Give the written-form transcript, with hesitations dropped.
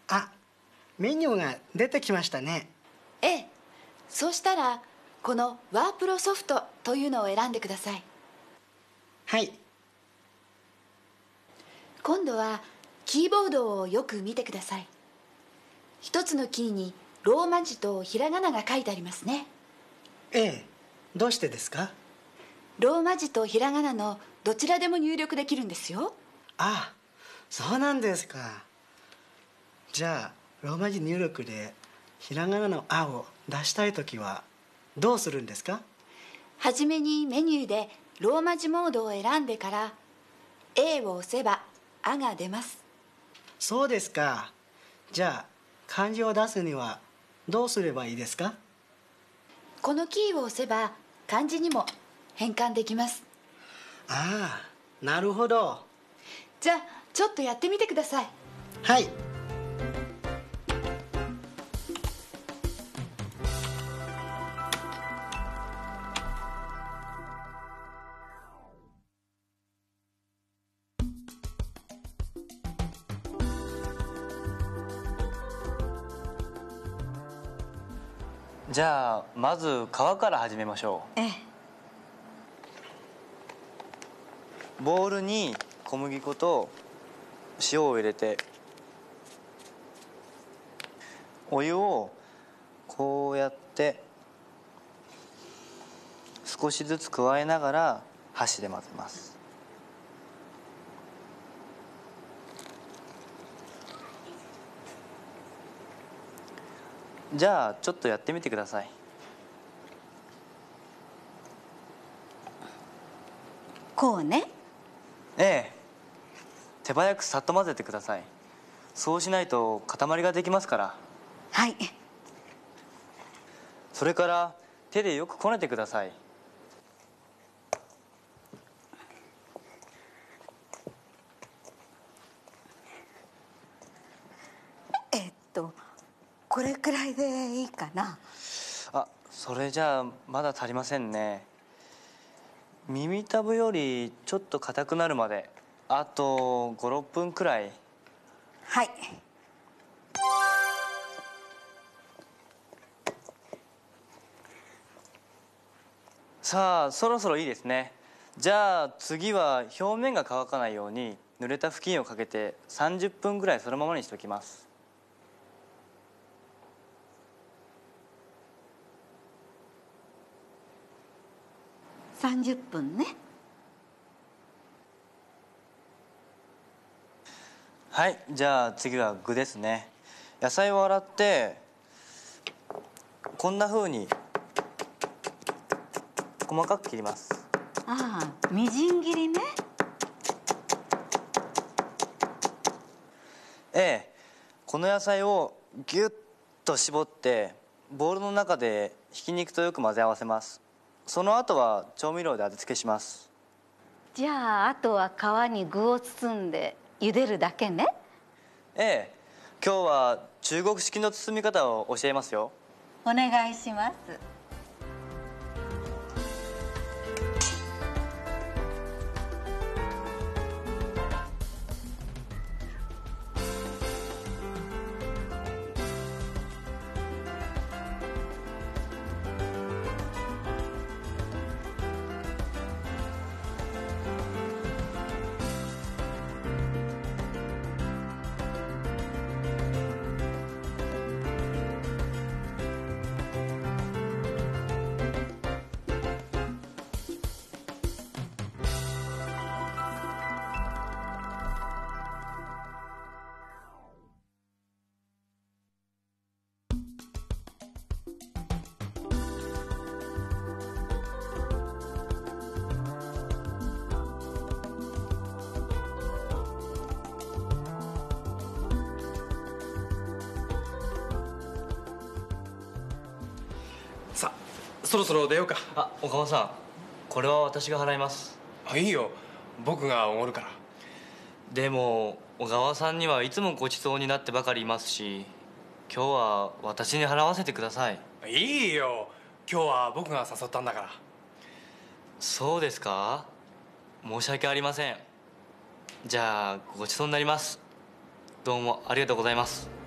あ、メニューが出てきましたね。 ええ、そうしたらこのワープロソフトというのを選んでください。 はい。 今度はキーボードをよく見てください。一つのキーにローマ字とひらがなが書いてありますね。 ええ、どうしてですか？ ローマ字とひらがなのどちらでも入力できるんですよ。 あ、そうなんですか。じゃあローマ字入力でひらがなの「あ」を出したいときはどうするんですか？ はじめにメニューでローマ字モードを選んでから A を押せば「あ」が出ます。 そうですか。じゃあ漢字を出すにはどうすればいいですか？ このキーを押せば漢字にも変換できます。 ああ、なるほど。 じゃあちょっとやってみてください。 はい。 じゃあまず皮から始めましょええ。 う。ボウルに小麦粉と塩を入れて、お湯をこうやって少しずつ加えながら箸で混ぜます。じゃあちょっとやってみてください。 こうね。 ええ、手早くさっと混ぜてください。そうしないと塊ができますから。 はい。 それから手でよくこねてください。 これくらいでいいかな。 あ、それじゃあまだ足りませんね。耳たぶよりちょっと硬くなるまであと5、6分くらい。 はい。 さあそろそろいいですね。じゃあ次は表面が乾かないように濡れた布巾をかけて30分くらいそのままにしておきます。 30分ね。 はい、じゃあ次は具ですね。野菜を洗ってこんな風に細かく切ります。 ああ、みじん切りね。 ええ、この野菜をギュッと絞ってボウルの中でひき肉とよく混ぜ合わせます。その後は調味料で味付けします。 じゃああとは皮に具を包んで茹でるだけね。 ええ、今日は中国式の包み方を教えますよ。 お願いします。 さあ、そろそろ出ようか。 あ、小川さん、これは私が払います。 あ、いいよ、僕がおごるから。 でも小川さんにはいつもごちそうになってばかりいますし、今日は私に払わせてください。 いいよ、今日は僕が誘ったんだから。 そうですか。申し訳ありません。じゃあごちそうになります。どうもありがとうございます。